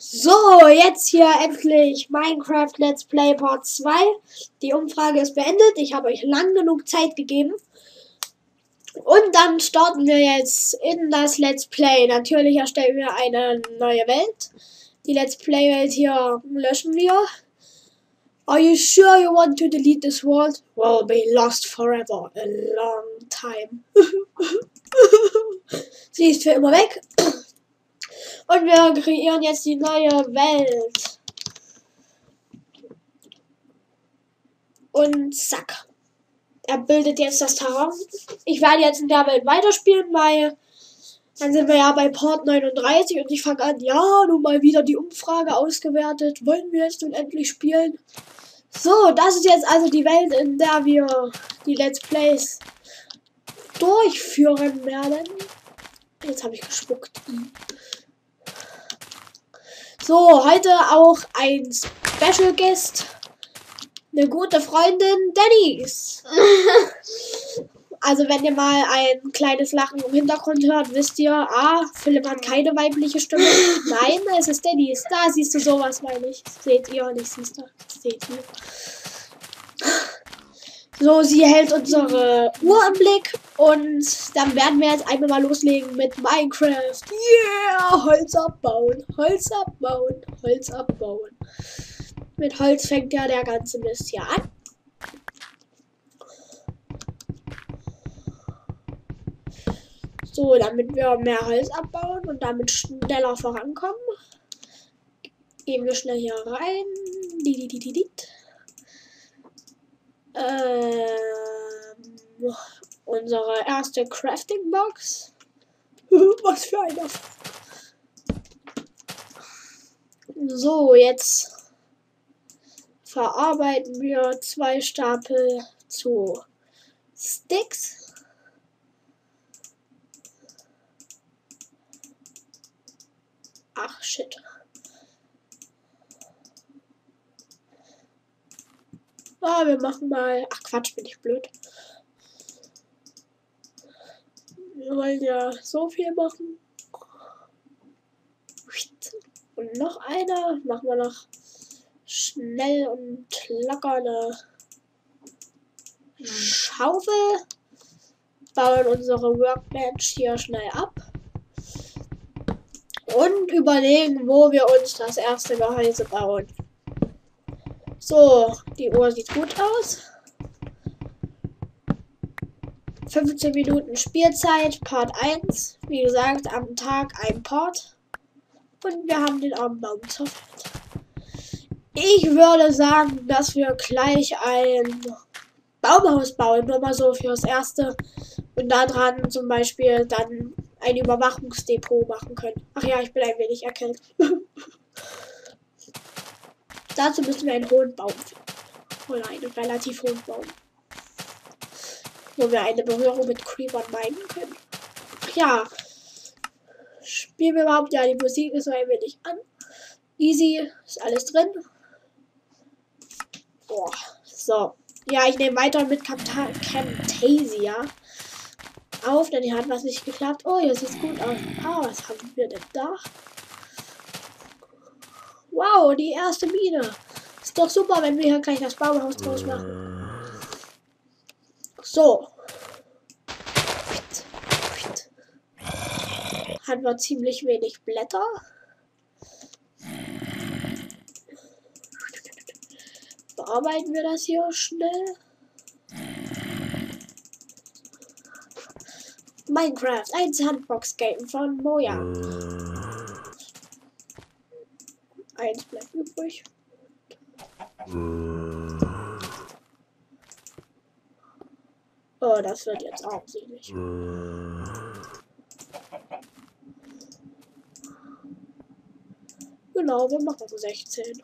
So, jetzt hier endlich Minecraft Let's Play Part 2. Die Umfrage ist beendet. Ich habe euch lang genug Zeit gegeben. Und dann starten wir jetzt in das Let's Play. Natürlich erstellen wir eine neue Welt. Die Let's Play Welt hier löschen wir. Are you sure you want to delete this world? Will be lost forever. A long time. Sie ist für immer weg. Und wir kreieren jetzt die neue Welt. Und zack. Er bildet jetzt das Terrain. Ich werde jetzt in der Welt weiterspielen, weil dann sind wir ja bei Part 39 und ich fange an, ja, nun mal wieder die Umfrage ausgewertet. Wollen wir jetzt nun endlich spielen? So, das ist jetzt also die Welt, in der wir die Let's Plays durchführen werden. Jetzt habe ich gespuckt. So, heute auch ein Special Guest. Eine gute Freundin, Dennis. Also wenn ihr mal ein kleines Lachen im Hintergrund hört, wisst ihr, Philipp hat keine weibliche Stimme. Nein, es ist Dennis. Da siehst du sowas, meine ich. Seht ihr, nicht siehst du. Seht ihr. So, sie hält unsere Uhr im Blick und dann werden wir jetzt einmal mal loslegen mit Minecraft. Yeah! Holz abbauen, Holz abbauen, Holz abbauen. Mit Holz fängt ja der ganze Mist hier an. So, damit wir mehr Holz abbauen und damit schneller vorankommen, gehen wir schnell hier rein. Unsere erste Crafting Box. Was für eine. So, jetzt verarbeiten wir 2 Stapel zu Sticks. Ach, shit. Wir machen mal... Ach, Quatsch, bin ich blöd. Wir wollen ja so viel machen. Und noch einer. Machen wir noch schnell und locker eine Schaufel. Bauen unsere Workbench hier schnell ab. Und überlegen, wo wir uns das erste Gehäuse bauen. So, die Uhr sieht gut aus. 15 Minuten Spielzeit, Part 1. Wie gesagt, am Tag ein Part. Und wir haben den Baum zerfällt. Ich würde sagen, dass wir gleich ein Baumhaus bauen. Nur mal so fürs Erste. Und daran zum Beispiel dann ein Überwachungsdepot machen können. Ach ja, ich bin ein wenig erkältet. Dazu müssen wir einen hohen Baum finden. Oder einen relativ hohen Baum. Wo wir eine Berührung mit Creepern meiden können. Ach ja. Spielen wir überhaupt? Ja, die Musik ist so ein wenig an. Easy, ist alles drin. Boah, so. Ja, ich nehme weiter mit Camtasia auf, denn hier hat was nicht geklappt. Oh, hier sieht's gut aus. Was haben wir denn da? Wow, die erste Mine. Ist doch super, wenn wir hier gleich das Baumhaus draus machen. So. Hat wir ziemlich wenig Blätter. Bearbeiten wir das hier schnell. Minecraft, ein Sandbox-Game von Moja. 1 bleibt übrig. Oh, das wird jetzt armselig. Genau, wir machen 16.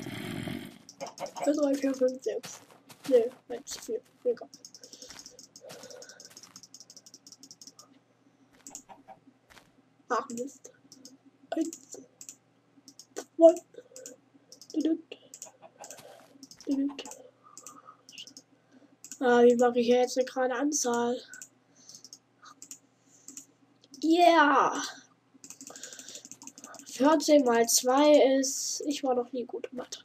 3, 4, 5, 6. Ne, 1, 4. Egal. Ach Mist. 1, 2. Wie mache ich jetzt eine gerade Anzahl? Yeah. 14 mal 2 ist... Ich war noch nie gut in Mathe.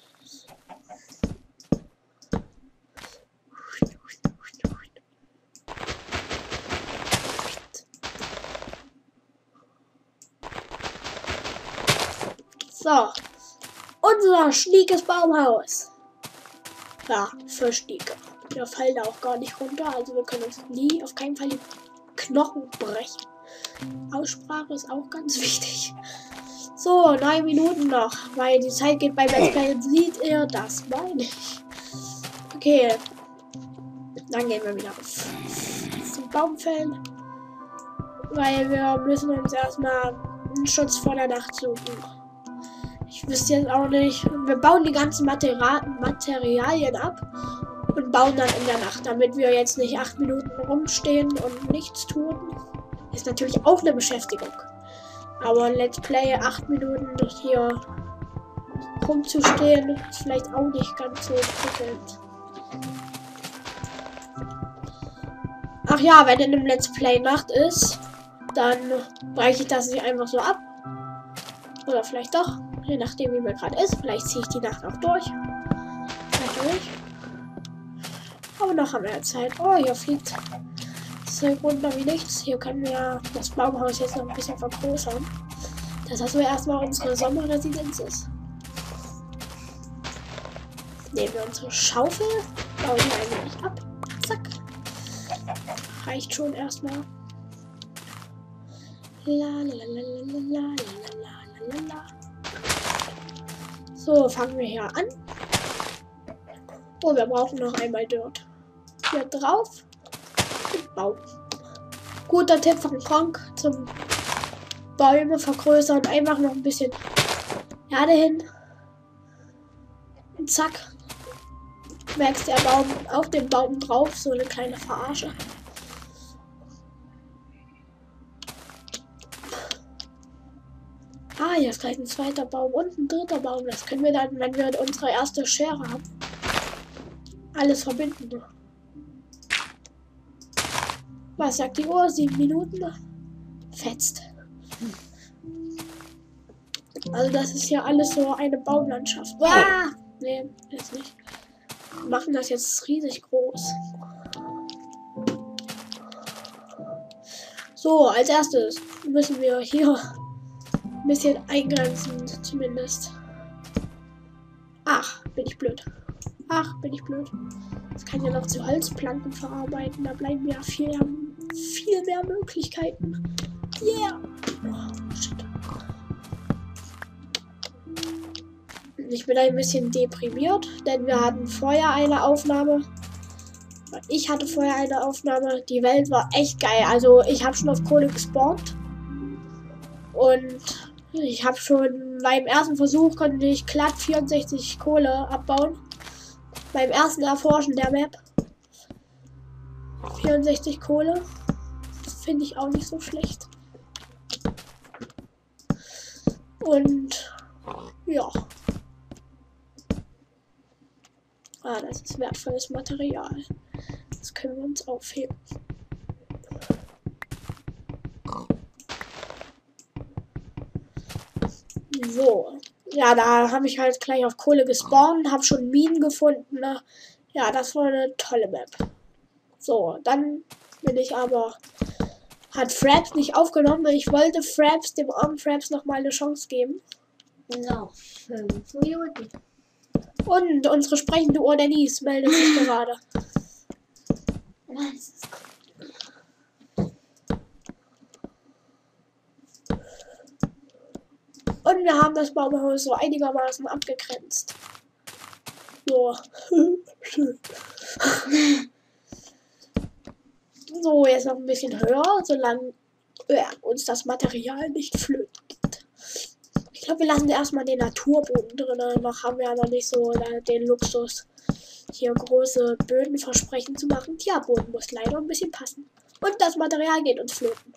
So. Unser schniekes Baumhaus. Ja, für Schnieke. Wir fallen da auch gar nicht runter. Also wir können uns nie auf keinen Fall die Knochen brechen. Aussprache ist auch ganz wichtig. So, 9 Minuten noch, weil die Zeit geht beim Let's Play. Sieht ihr das? Meine ich. Okay. Dann gehen wir wieder auf zum Baumfällen. Weil wir müssen uns erstmal einen Schutz vor der Nacht suchen. Ich wüsste jetzt auch nicht. Wir bauen die ganzen Materialien ab und bauen dann in der Nacht, damit wir jetzt nicht 8 Minuten rumstehen und nichts tun. Ist natürlich auch eine Beschäftigung. Aber Let's Play 8 Minuten hier rumzustehen, ist vielleicht auch nicht ganz so prickelnd. Ach ja, wenn in einem Let's Play Nacht ist, dann breche ich das nicht einfach so ab. Oder vielleicht doch, je nachdem wie mir gerade ist. Vielleicht ziehe ich die Nacht auch durch. Natürlich. Aber noch haben wir Zeit. Oh, hier fliegt das runter wie nichts. Hier können wir das Baumhaus jetzt noch ein bisschen vergrößern. Das heißt, wir erstmal unsere Sommerresidenz ist. Nehmen wir unsere Schaufel, bauen hier ein wenig ab. Zack. Reicht schon erstmal. So, fangen wir hier an. Oh, wir brauchen noch einmal Dirt. Hier drauf. Und Baum. Guter Tipp von Kronk zum Bäume vergrößern. Einfach noch ein bisschen Erde hin. Und zack. Wächst der Baum auf dem Baum drauf. So eine kleine Verarsche. Ah, hier ist gleich ein zweiter Baum und ein dritter Baum. Das können wir dann, wenn wir unsere erste Schere haben, alles verbinden. Was sagt die Uhr? 7 Minuten? Fetzt. Also das ist ja alles so eine Baumlandschaft. Ah! Nee, jetzt nicht. Wir machen das jetzt riesig groß. So, als erstes müssen wir hier ein bisschen eingrenzen, zumindest. Ach, bin ich blöd. Ach, bin ich blöd. Das kann ja noch zu Holzplanken verarbeiten. Da bleiben ja viel mehr Möglichkeiten. Yeah. Oh, shit. Ich bin ein bisschen deprimiert, denn wir hatten vorher eine Aufnahme. Ich hatte vorher eine Aufnahme. Die Welt war echt geil. Also ich habe schon auf Kohle gespawnt. Und ich habe schon beim ersten Versuch konnte ich glatt 64 Kohle abbauen. Beim ersten Erforschen der Map. 64 Kohle. Das finde ich auch nicht so schlecht. Und ja. Ah, das ist wertvolles Material. Das können wir uns aufheben. So. Ja, da habe ich halt gleich auf Kohle gespawnt, habe schon Minen gefunden. Ne? Ja, das war eine tolle Map. So, dann bin ich aber... Hat Fraps nicht aufgenommen. Ich wollte Fraps, dem armen Fraps, nochmal eine Chance geben. Genau, 5 Minuten. Und unsere sprechende Uhr Denise meldet sich gerade. Was? Und wir haben das Baumhaus so einigermaßen abgegrenzt. So. Schön. So, jetzt noch ein bisschen höher, solange uns das Material nicht flöten geht. Ich glaube, wir lassen erstmal den Naturboden drin. Noch haben wir ja noch nicht so den Luxus, hier große Böden versprechen zu machen. Tja, Boden muss leider ein bisschen passen. Und das Material geht uns flöten.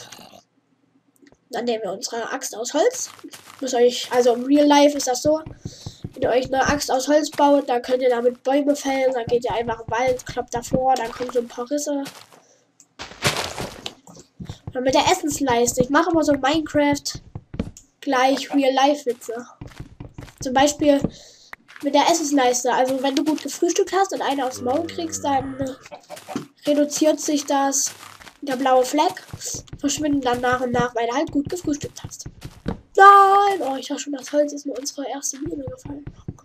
Dann nehmen wir unsere Axt aus Holz. Also im Real Life ist das so. Wenn ihr euch eine Axt aus Holz baut, dann könnt ihr damit Bäume fällen. Dann geht ihr einfach im Wald, kloppt davor, dann kommen so ein paar Risse. Und mit der Essensleiste. Ich mache immer so Minecraft gleich Real-Life-Witze. Zum Beispiel mit der Essensleiste. Also wenn du gut gefrühstückt hast und eine aufs Maul kriegst, dann reduziert sich das, der blaue Fleck, verschwindet dann nach und nach, weil du halt gut gefrühstückt hast. Nein! Oh, ich dachte schon, das Holz ist mir unsere erste Mine gefallen.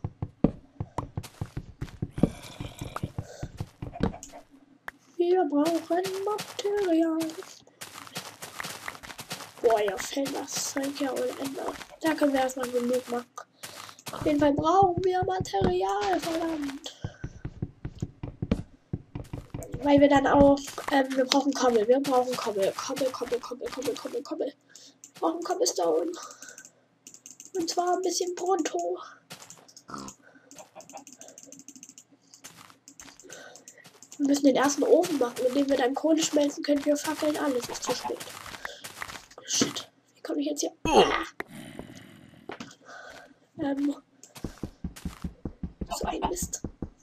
Wir brauchen Material. Boah, ja, fällt das Zeug ja ohne Ende. Da können wir erstmal genug machen. Auf jeden Fall brauchen wir Material, verdammt. Weil wir dann auch, wir brauchen Kobbel. Wir brauchen Kobbel. Kobbel. Wir brauchen Cobblestone. Und zwar ein bisschen pronto. Wir müssen den ersten Ofen machen, indem wir dann Kohle schmelzen können. Wir fackeln alles. Ist zu spät. Shit. Wie komme ich jetzt hier? So ein Mist.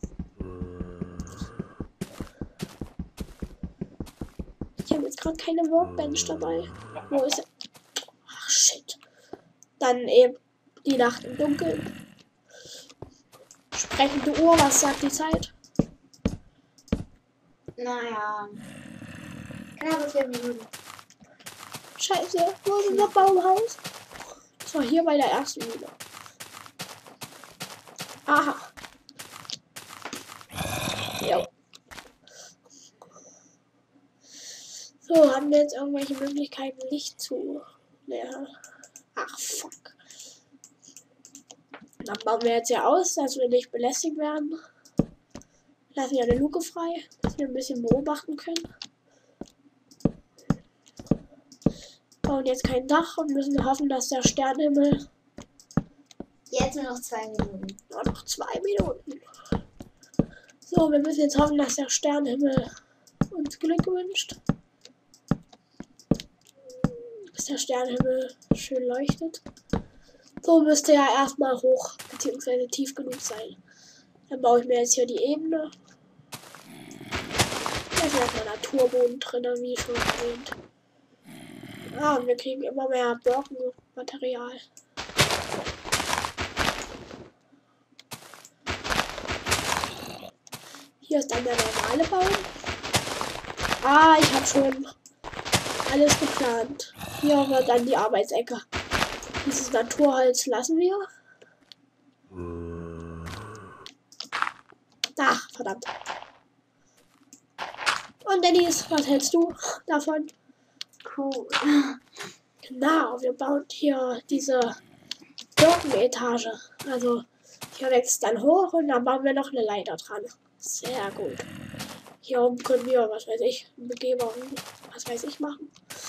Ich habe jetzt gerade keine Workbench dabei. Wo ist er? Ach, shit. Dann eben die Nacht im Dunkeln. Sprechende Uhr, was sagt die Zeit? Naja. Knappe 4 Minuten. Scheiße, wo ist unser Baumhaus? Das war hier bei der ersten Mine. Aha. Jo. So, haben wir jetzt irgendwelche Möglichkeiten, Licht zu leeren? Ach, fuck. Dann bauen wir jetzt ja aus, dass wir nicht belästigt werden. Lassen ja eine Luke frei, dass wir ein bisschen beobachten können. Bauen jetzt kein Dach und müssen hoffen, dass der Sternenhimmel... Jetzt nur noch 2 Minuten. Nur noch 2 Minuten. So, wir müssen jetzt hoffen, dass der Sternenhimmel uns Glück wünscht. Dass der Sternenhimmel schön leuchtet. So müsste ja erstmal hoch bzw. tief genug sein. Dann baue ich mir jetzt hier die Ebene. Da ist erstmal Naturboden drin, wie schon erwähnt. Ah, und wir kriegen immer mehr Brocken-Material. Hier ist dann der normale Baum. Ah, ich habe schon alles geplant. Hier wird dann die Arbeitsecke. Dieses Naturholz lassen wir. Ach, verdammt. Und Dennis, was hältst du davon? Cool. Genau, wir bauen hier diese Birkenetage. Also hier wächst dann hoch und dann bauen wir noch eine Leiter dran. Sehr gut. Hier oben können wir, was weiß ich, Begehung, was weiß ich, machen.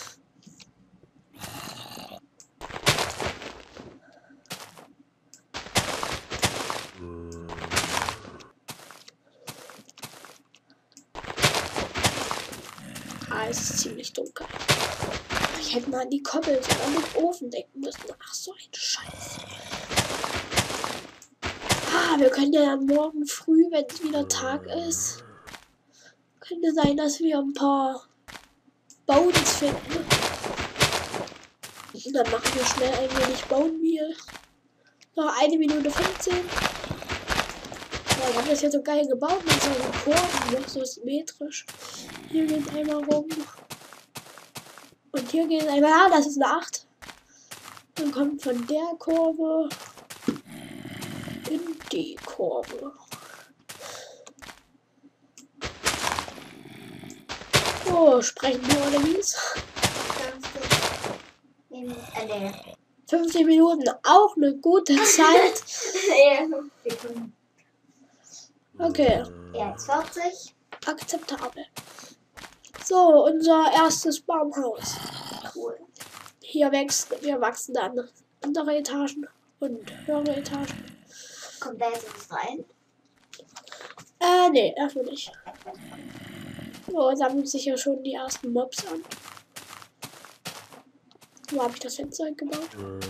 Ah, es ist ziemlich dunkel. Ich hätte mal an die Koppel und an den Ofen denken müssen. Ach, so ein Scheiß. Ah, wir können ja dann morgen früh, wenn es wieder Tag ist, könnte sein, dass wir ein paar Bones finden. Und dann machen wir schnell ein wenig Bone Meal. Noch 1 Minute 15. Boah, ich habe das hier so geil gebaut mit so einem Kurven, noch so symmetrisch. Hier geht einmal rum. Und hier geht einmal, ah, das ist eine 8. Dann kommt von der Kurve in die Kurve. Oh, sprechen wir oder wie's? 50 Minuten, auch eine gute Zeit. Okay. Jetzt 40. Akzeptabel. So, unser erstes Baumhaus. Cool. Hier wir wachsen dann andere Etagen und höhere Etagen. Kommt da jetzt was rein? Nee, erstmal nicht. So, sammeln sich ja schon die ersten Mobs an. Wo habe ich das Fenster gebaut?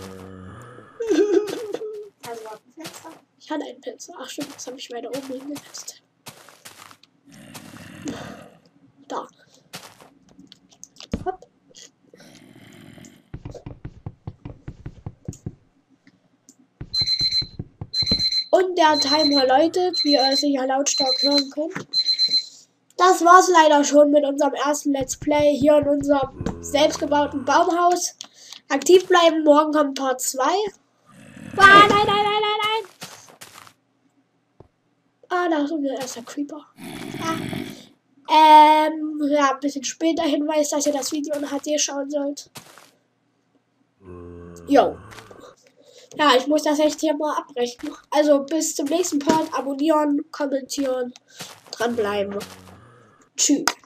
Also ein Fenster. Ich hatte ein Fenster. Ach stimmt, das habe ich weiter oben hingesetzt. Da. Hopp. Und der Timer läutet, wie ihr sicher lautstark hören könnt. Das war's leider schon mit unserem ersten Let's Play hier in unserem selbstgebauten Baumhaus. Aktiv bleiben, morgen kommt Part 2. Ah, nein. Ah, da ist unser erster Creeper. Ja, ein bisschen später Hinweis, dass ihr das Video in HD schauen sollt. Jo. Ja, ich muss das echt hier mal abbrechen. Also bis zum nächsten Part. Abonnieren, kommentieren, dranbleiben. Tschüss.